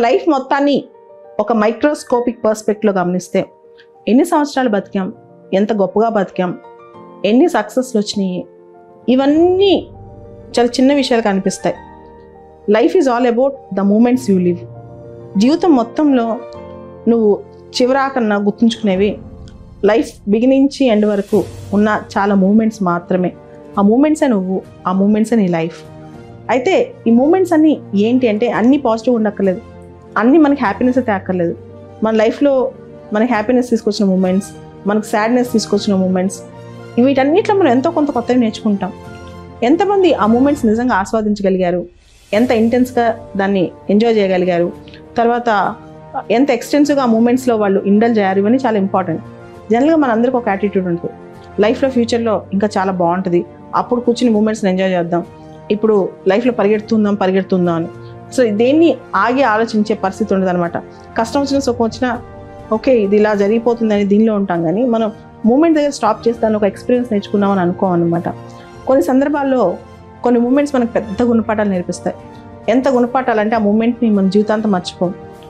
Life మొత్తాన్ని ఒక microscopic పర్స్పెక్టివ్లో గమనిస్తే ఎన్ని సంవత్సరాలు బతికాం, ఎంత గొప్పగా బతికాం, ఎన్ని సక్సెస్లు వచ్చినాయి, ఇవన్నీ చాలా చిన్న విషయాలు కనిపిస్తాయి. Life is all about the moments you live. జీవితం మొత్తంలో నువ్వు చివరాకన్నా గుర్తుంచుకునేవి లైఫ్ బిగినింగ్ నుంచి ఎండ్ వరకు ఉన్న చాలా మూమెంట్స్ మాత్రమే. ఆ మూమెంట్సే నువ్వు, ఆ మూమెంట్సే నీ లైఫ్. అయితే ఈ మూమెంట్స్ అన్నీ ఏంటి అంటే అన్నీ పాజిటివ్ ఉండక్కర్లేదు, అన్నీ మనకి హ్యాపీనెస్ అయితే అక్కర్లేదు. మన లైఫ్లో మనకి హ్యాపీనెస్ తీసుకొచ్చిన మూమెంట్స్, మనకు సాడ్నెస్ తీసుకొచ్చిన మూమెంట్స్, వీటన్నిటిలో మనం ఎంతో కొంత కొత్తవి నేర్చుకుంటాం. ఎంతమంది ఆ మూమెంట్స్ నిజంగా ఆస్వాదించగలిగారు, ఎంత ఇంటెన్స్గా దాన్ని ఎంజాయ్ చేయగలిగారు, తర్వాత ఎంత ఎక్స్టెన్సివ్గా ఆ మూమెంట్స్లో వాళ్ళు ఇండల్జ్ అయ్యారు, ఇవన్నీ చాలా ఇంపార్టెంట్. జనరల్గా మనందరికీ ఒక యాటిట్యూడ్ ఉంటుంది, లైఫ్లో ఫ్యూచర్లో ఇంకా చాలా బాగుంటుంది, అప్పుడు కూర్చుని మూమెంట్స్ని ఎంజాయ్ చేద్దాం, ఇప్పుడు లైఫ్లో పరిగెడుతుందాం అని. సో దేన్ని ఆగి ఆలోచించే పరిస్థితి ఉండదు అనమాట. కష్టం వచ్చినా సుఖం వచ్చినా ఓకే ఇది ఇలా జరిగిపోతుందని దీనిలో ఉంటాం, కానీ మనం మూమెంట్ దగ్గర స్టాప్ చేస్తాను ఒక ఎక్స్పీరియన్స్ నేర్చుకున్నామని అనుకోమన్నమాట. కొన్ని సందర్భాల్లో కొన్ని మూమెంట్స్ మనకు పెద్ద గుణపాఠాలు నేర్పిస్తాయి. ఎంత గుణపాఠాలు అంటే ఆ మూమెంట్ని మన జీవితాంతం మర్చిపోం.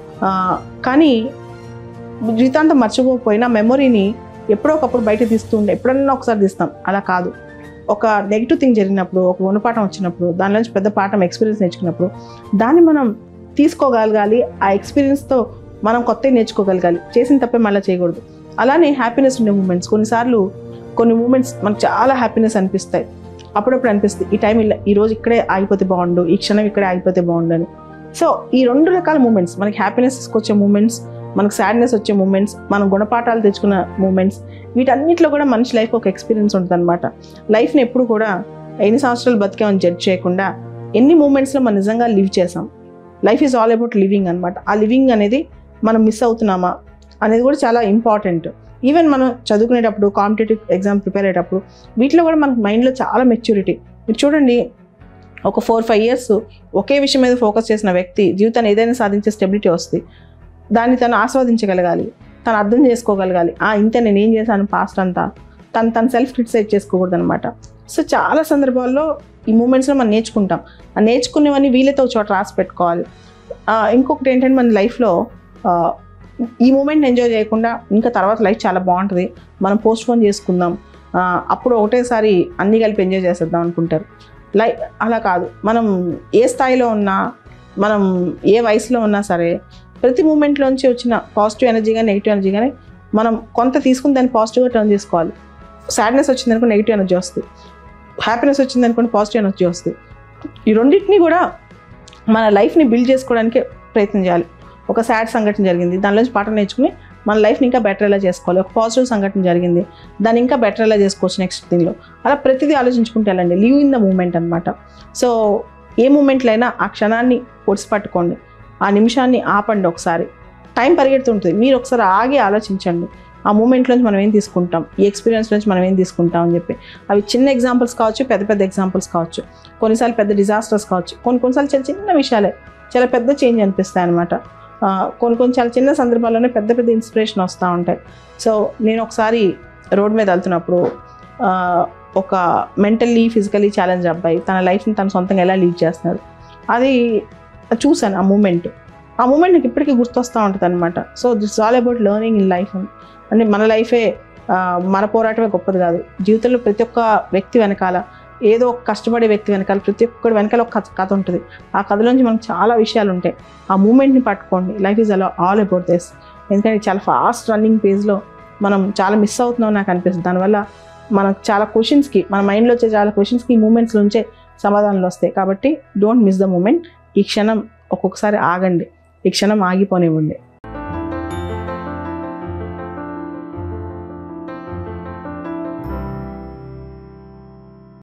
కానీ జీవితాంతం మర్చిపోకపోయినా మెమొరీని ఎప్పుడో ఒకప్పుడు బయట తీస్తూ ఉండే, ఎప్పుడన్నా ఒకసారి తీస్తాం. అలా కాదు, ఒక నెగిటివ్ థింగ్ జరిగినప్పుడు, ఒక గుణపాఠం వచ్చినప్పుడు, దాని నుంచి పెద్ద పాఠం ఎక్స్పీరియన్స్ నేర్చుకున్నప్పుడు దాన్ని మనం తీసుకోగలగాలి. ఆ ఎక్స్పీరియన్స్తో మనం కొత్తవి నేర్చుకోగలగాలి. చేసిన తప్పే మళ్ళీ చేయకూడదు. అలానే హ్యాపీనెస్ ఉండే మూమెంట్స్, కొన్నిసార్లు కొన్ని మూమెంట్స్ మనకు చాలా హ్యాపీనెస్ అనిపిస్తాయి. అప్పుడప్పుడు అనిపిస్తుంది ఈ టైం ఇలా, ఈరోజు ఇక్కడే ఆగిపోతే బాగుండు, ఈ క్షణం ఇక్కడే ఆగిపోతే బాగుండు అని. సో ఈ రెండు రకాల మూమెంట్స్, మనకి హ్యాపీనెస్ తీసుకొచ్చే మూమెంట్స్, మనకు సాడ్నెస్ వచ్చే మూమెంట్స్, మనం గుణపాఠాలు తెచ్చుకున్న మూమెంట్స్, వీటన్నిటిలో కూడా మనిషి లైఫ్ ఒక ఎక్స్పీరియన్స్ ఉంటుంది అనమాట. లైఫ్ని ఎప్పుడు కూడా ఎన్ని సంవత్సరాలు బతికామని జడ్జ్ చేయకుండా ఎన్ని మూమెంట్స్లో మనం నిజంగా లివ్ చేసాం. Life is all about living అనమాట. ఆ లివింగ్ అనేది మనం మిస్ అవుతున్నామా అనేది కూడా చాలా ఇంపార్టెంట్. ఈవెన్ మనం చదువుకునేటప్పుడు, కాంపిటేటివ్ ఎగ్జామ్ ప్రిపేర్ అయ్యేటప్పుడు వీటిలో కూడా మనకు మైండ్లో చాలా మెచ్యూరిటీ. మీరు చూడండి, ఒక 4-5 years ఒకే విషయం మీద ఫోకస్ చేసిన వ్యక్తి జీవితాన్ని ఏదైనా సాధించే స్టెబిలిటీ వస్తుంది. దాన్ని తను ఆస్వాదించగలగాలి, తను అర్థం చేసుకోగలగాలి. ఇంతే నేను ఏం చేశాను పాస్ట్ అంతా, తను సెల్ఫ్ క్రిటిసైజ్ చేసుకోకూడదు అనమాట. సో చాలా సందర్భాల్లో ఈ మూమెంట్స్లో మనం నేర్చుకుంటాం. ఆ నేర్చుకునేవన్నీ వీళ్ళతో చోట రాసి పెట్టుకోవాలి. ఇంకొకటి ఏంటంటే మన లైఫ్లో ఈ మూమెంట్ని ఎంజాయ్ చేయకుండా ఇంకా తర్వాత లైఫ్ చాలా బాగుంటుంది, మనం పోస్ట్పోన్ చేసుకుందాం, అప్పుడు ఒకటేసారి అన్నీ కలిపి ఎంజాయ్ చేసేద్దాం అనుకుంటారు. అలా కాదు. మనం ఏ స్థాయిలో ఉన్నా, మనం ఏ వయసులో ఉన్నా సరే, ప్రతి మూమెంట్లోంచి వచ్చిన పాజిటివ్ ఎనర్జీ కానీ నెగిటివ్ ఎనర్జీ కానీ మనం కొంత తీసుకుని దాన్ని పాజిటివ్గా టర్న్ చేసుకోవాలి. సాడ్నెస్ వచ్చిందనుకో నెగిటివ్ ఎనర్జీ వస్తుంది, హ్యాపీనెస్ వచ్చిందనుకోండి పాజిటివ్ ఎనర్జీ వస్తుంది. ఈ రెండింటినీ కూడా మన లైఫ్ని బిల్డ్ చేసుకోవడానికి ప్రయత్నం చేయాలి. ఒక సాడ్ సంఘటన జరిగింది, దానిలోంచి పాఠం నేర్చుకుని మన లైఫ్ని ఇంకా బెటర్ ఎలా చేసుకోవాలి. ఒక పాజిటివ్ సంఘటన జరిగింది, దాన్ని ఇంకా బెటర్ ఎలా చేసుకోవచ్చు నెక్స్ట్ థింగ్లో. అలా ప్రతిదీ ఆలోచించుకుంటే వెళ్ళండి. లివ్ ఇన్ ద మూమెంట్ అనమాట. సో ఏ మూమెంట్లో అయినా ఆ క్షణాన్ని పొడిసి పట్టుకోండి, ఆ నిమిషాన్ని ఆపండి. ఒకసారి టైం పరిగెడుతుంటుంది, మీరు ఒకసారి ఆగి ఆలోచించండి. ఆ మూమెంట్లోంచి మనం ఏం తీసుకుంటాం, ఈ ఎక్స్పీరియన్స్ నుంచి మనం ఏం తీసుకుంటాం అని చెప్పి. అవి చిన్న ఎగ్జాంపుల్స్ కావచ్చు, పెద్ద ఎగ్జాంపుల్స్ కావచ్చు, కొన్నిసార్లు పెద్ద డిజాస్టర్స్ కావచ్చు, కొన్నిసార్లు చాలా చిన్న విషయాలే చాలా పెద్ద చేంజ్ అనిపిస్తాయి అనమాట. కొన్ని చాలా చిన్న సందర్భాల్లోనే పెద్ద ఇన్స్పిరేషన్ వస్తూ ఉంటాయి. సో నేను ఒకసారి రోడ్ మీద వెళ్తున్నప్పుడు ఒక మెంటల్లీ ఫిజికల్లీ ఛాలెంజ్ అబ్బాయి తన లైఫ్ని తను సొంతంగా ఎలా లీడ్ చేస్తున్నారు అది చూశాను. ఆ మూమెంట్ నాకు ఇప్పటికీ గుర్తొస్తూ ఉంటుంది అనమాట. So that's all about learning in life. అంటే మన లైఫే, మన పోరాటమే గొప్పది కాదు. జీవితంలో ప్రతి ఒక్క వ్యక్తి వెనకాల, ఏదో ఒక కష్టపడే వ్యక్తి వెనకాల, ప్రతి ఒక్కటి వెనకాల ఒక కథ ఉంటుంది. ఆ కథలోంచి మనకు చాలా విషయాలు ఉంటాయి. ఆ మూమెంట్ని పట్టుకోండి. Life is all about this. ఎందుకంటే చాలా ఫాస్ట్ రన్నింగ్ పేజ్లో మనం చాలా మిస్ అవుతున్నాం నాకు అనిపిస్తుంది. దానివల్ల మనకు చాలా క్వశ్చన్స్కి, మన మైండ్లో వచ్చే చాలా క్వశ్చన్స్కి ఈ మూమెంట్స్ నుంచే సమాధానాలు వస్తాయి. కాబట్టి డోంట్ మిస్ ద మూమెంట్. ఈ క్షణం ఒక్కొక్కసారి ఆగండి, ఈ క్షణం ఆగిపోనివ్వండి.